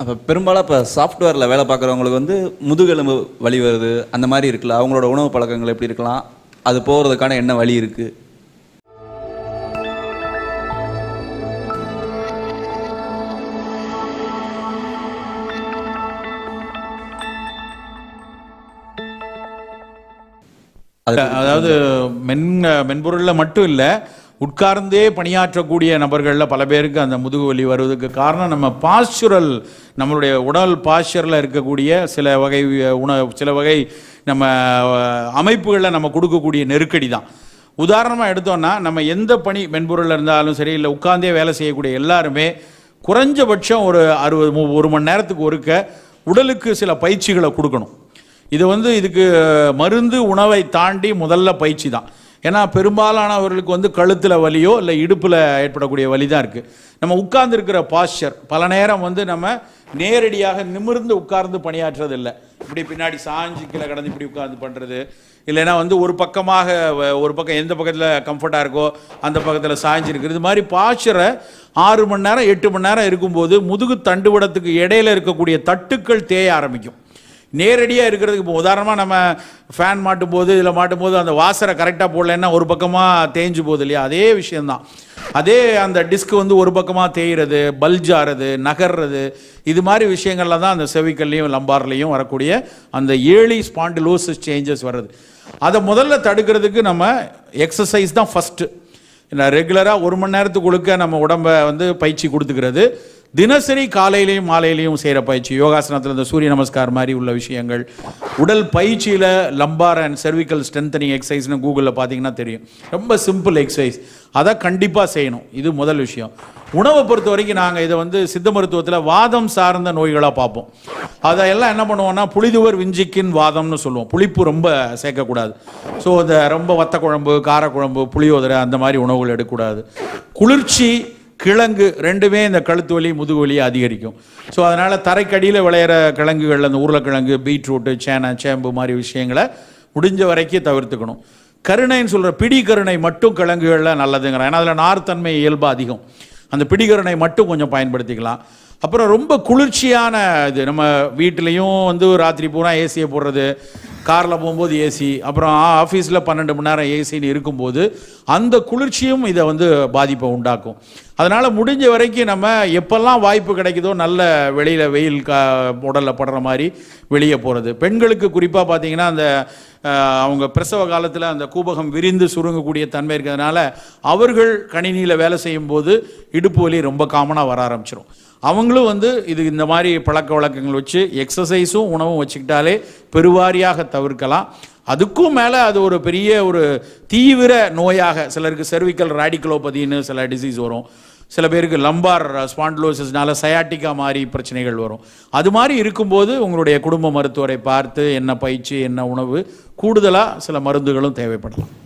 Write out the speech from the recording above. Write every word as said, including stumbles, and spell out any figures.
அப்போ பெரும்பாலும் இப்போ சாஃப்ட்வேரில் வேலை பார்க்குறவங்களுக்கு வந்து முதுகெலும்பு வலி வருது அந்த மாதிரி இருக்குல்ல, அவங்களோட உணவு பழக்கங்கள் எப்படி இருக்கலாம், அது போகிறதுக்கான என்ன வழி இருக்குது? அதாவது மென் மென்பொருளில் மட்டும் இல்லை, உட்கார்ந்தே பணியாற்றக்கூடிய நபர்களில் பல பேருக்கு அந்த முதுகு வலி வருவதற்கு காரணம் நம்ம பாஸ்சுரல், நம்மளுடைய உடல் பாஸ்சரில் இருக்கக்கூடிய சில வகை உணவு சில வகை நம்ம அமைப்புகளில் நம்ம கொடுக்கக்கூடிய நெருக்கடி தான். உதாரணமாக எடுத்தோன்னா, நம்ம எந்த பணி மென்பொருளில் இருந்தாலும் சரி, இல்லை உட்கார்ந்தே வேலை செய்யக்கூடிய எல்லாருமே குறைஞ்சபட்சம் ஒரு அறுபது ஒரு மணி நேரத்துக்கு ஒருக்க உடலுக்கு சில பயிற்சிகளை கொடுக்கணும். இது வந்து இதுக்கு மருந்து உணவை தாண்டி முதல்ல பயிற்சி தான். ஏன்னா பெரும்பாலானவர்களுக்கு வந்து கழுத்தில் வலியோ இல்லை இடுப்பில் ஏற்படக்கூடிய வலி தான் இருக்குது. நம்ம உட்கார்ந்து இருக்கிற பாஸ்சர் பல நேரம் வந்து நம்ம நேரடியாக நிமிர்ந்து உட்கார்ந்து பணியாற்றுறது இல்லை. இப்படி பின்னாடி சாஞ்சு கீழே கடந்து இப்படி உட்கார்ந்து பண்ணுறது, இல்லைன்னா வந்து ஒரு பக்கமாக ஒரு பக்கம் எந்த பக்கத்தில் கம்ஃபர்ட்டாக இருக்கோ அந்த பக்கத்தில் சாய்ஞ்சி இருக்கிறது. இது மாதிரி பாஸ்சரை ஆறு மணி நேரம் எட்டு மணி நேரம் இருக்கும்போது முதுகு தண்டுவடத்துக்கு இடையில இருக்கக்கூடிய தட்டுக்கள் தேய ஆரம்பிக்கும். நேரடியாக இருக்கிறதுக்கு இப்போ உதாரணமாக நம்ம ஃபேன் மாட்டும் போது இதில் மாட்டும் போது அந்த வாசரை கரெக்டாக போடலைன்னா ஒரு பக்கமாக தேஞ்சு போகுது இல்லையா, அதே விஷயந்தான். அதே அந்த டிஸ்க் வந்து ஒரு பக்கமாக தேய்கிறது, பல்ஜ் ஆகிறது, நகர்றது, இது மாதிரி விஷயங்கள்ல தான் அந்த செவிக்கல்லையும் லம்பார்லையும் வரக்கூடிய அந்த ஏர்லி ஸ்பாண்டிலோசிஸ் சேஞ்சஸ் வர்றது. அதை முதல்ல தடுக்கிறதுக்கு நம்ம எக்ஸசைஸ் தான் ஃபஸ்ட்டு. ரெகுலராக ஒரு மணி நேரத்துக்கு கொடுக்க நம்ம உடம்பை வந்து பயிற்சி கொடுத்துக்கிறது. தினசரி காலையிலையும் மாலையிலையும் செய்கிற பயிற்சி, யோகாசனத்தில் இந்த சூரிய நமஸ்கார் மாதிரி உள்ள விஷயங்கள், உடல் பயிற்சியில் லம்பார் அண்ட் செர்விக்கல் ஸ்ட்ரென்தனிங் எக்ஸசைஸ்னு கூகுளில் பார்த்தீங்கன்னா தெரியும். ரொம்ப சிம்பிள் எக்ஸசைஸ், அதை கண்டிப்பாக செய்யணும். இது முதல் விஷயம். உணவை பொறுத்த வரைக்கும் நாங்கள் இதை வந்து சித்த மருத்துவத்தில் வாதம் சார்ந்த நோய்களாக பார்ப்போம். அதையெல்லாம் என்ன பண்ணுவோம்னா, புளிதுவர் விஞ்சிக்கின் வாதம்னு சொல்லுவோம். புளிப்பு ரொம்ப சேர்க்கக்கூடாது. ஸோ இந்த ரொம்ப வத்த குழம்பு, காரக்குழம்பு, புளியோதரை அந்த மாதிரி உணவுகள் எடுக்கக்கூடாது. குளிர்ச்சி, கிழங்கு ரெண்டுமே இந்த கழுத்து வலி முதுகு வலியை அதிகரிக்கும். ஸோ அதனால் தரைக்கடியில் விளையிற கிழங்குகள், அந்த உருளைக்கிழங்கு, பீட்ரூட்டு, சேனை, சேம்பு மாதிரி விஷயங்களை முடிஞ்ச வரைக்கும் தவிர்த்துக்கணும். கருணைன்னு சொல்கிற பிடி கருணை மட்டும் கிழங்குகளில் நல்லதுங்கிறேன். ஏன்னா அதில் நார்த்தன்மை இயல்பாக அதிகம். அந்த பிடிகருணை மட்டும் கொஞ்சம் பயன்படுத்திக்கலாம். அப்புறம் ரொம்ப குளிர்ச்சியான இது, நம்ம வீட்டிலையும் வந்து ராத்திரி பூரா ஏசியை போடுறது, காரில் போகும்போது ஏசி, அப்புறம் ஆஃபீஸில் பன்னெண்டு மணி நேரம் ஏசின்னு இருக்கும்போது அந்த குளிர்ச்சியும் இதை வந்து பாதிப்பை உண்டாக்கும். அதனால் முடிஞ்ச வரைக்கும் நம்ம எப்பெல்லாம் வாய்ப்பு கிடைக்குதோ நல்ல வெளியில் வெயில் கா உடலில் படுற மாதிரி வெளியே போகிறது. பெண்களுக்கு குறிப்பாக பார்த்திங்கன்னா அந்த அவங்க பிரசவ காலத்தில் அந்த கூபகம் விரிந்து சுருங்கக்கூடிய தன்மை இருக்கிறதுனால அவர்கள் கணினியில் வேலை செய்யும்போது இடுப்பு வலி ரொம்ப காமனாக வர ஆரம்பிச்சிடும். அவங்களும் வந்து இது இந்த மாதிரி பழக்க வழக்கங்கள் வச்சு எக்ஸசைஸும் உணவும் வச்சுக்கிட்டாலே பெருவாரியாக தவிர்க்கலாம். அதுக்கும் மேலே அது ஒரு பெரிய ஒரு தீவிர நோயாக, சிலருக்கு செர்விக்கல் ராடிகுலோபதின்னு சில டிசீஸ் வரும், சில பேருக்கு லம்பார் ஸ்பாண்டிலோசிஸ்னால சயாட்டிக்கா மாதிரி பிரச்சனைகள் வரும். அது மாதிரி இருக்கும்போது உங்களுடைய குடும்ப மருத்துவரை பார்த்து என்ன பயிற்சி, என்ன உணவு, கூடுதலாக சில மருந்துகளும் தேவைப்படலாம்.